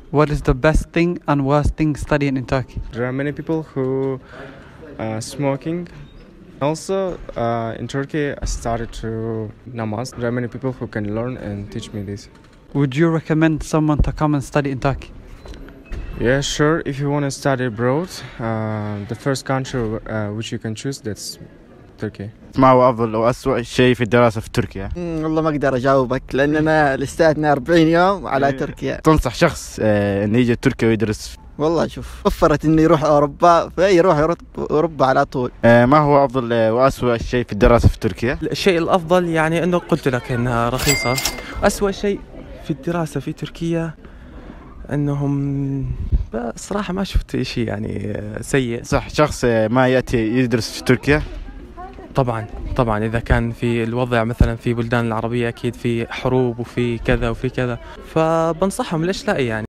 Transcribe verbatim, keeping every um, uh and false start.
What is the best thing and worst thing studying in Turkey? There are many people who are smoking. Also, uh, in Turkey, I started to namaz. There are many people who can learn and teach me this. Would you recommend someone to come and study in Turkey? Yeah, sure. If you want to study abroad, uh, the first country uh, which you can choose, that's Turkey. ما هو أفضل وأسوأ شيء في الدراسة في تركيا؟ والله ما أقدر أجاوبك لأننا لساتنا أربعين يوم على تركيا. تنصح شخص إنه يجي تركيا ويدرس؟ والله شوف، وفرت إنه يروح أوروبا فيروح أوروبا على طول. ما هو أفضل وأسوأ شيء في الدراسة في تركيا؟ الشيء الأفضل يعني أنه قلت لك إنها رخيصة. أسوأ شيء في الدراسة في تركيا انهم صراحة ما شفت شيء يعني سيء. صح شخص ما يأتي يدرس في تركيا؟ طبعا طبعا اذا كان في الوضع مثلا في بلدان العربية اكيد في حروب وفي كذا وفي كذا، فبنصحهم ليش لا يعني.